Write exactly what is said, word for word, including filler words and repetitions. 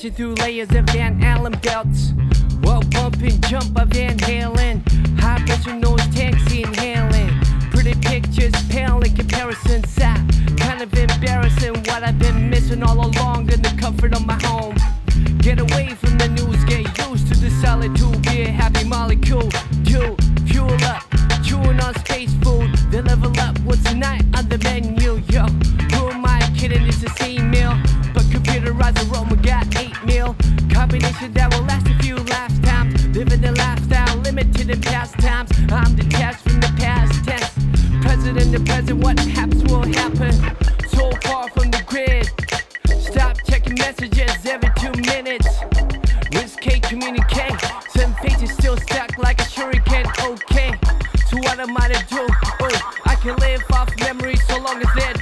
Crashing through layers of Van Allen belts, while bumping jump of Van Halen. High pressure nose taxi inhaling. Pretty pictures pale in comparison. Sad, kind of embarrassing what I've been missing all along in the comfort of my home. Get away from the news, get used to the solitude. Be a happy molecule, do fuel up, chewing on space food. Then level up, what's tonight on the menu? Yo, who am I kidding? It's the same meal, but computerized aroma got eight mil. Combination that will last a few lifetimes. Living the lifestyle limited in past times. I'm detached from the past tense. President to present, what happens will happen. So far from the grid. Stop checking messages every two minutes. Risque communicate. Some pages still stuck like a shuriken. Okay, so what am I to do? Oh, I can live off memory so long as they're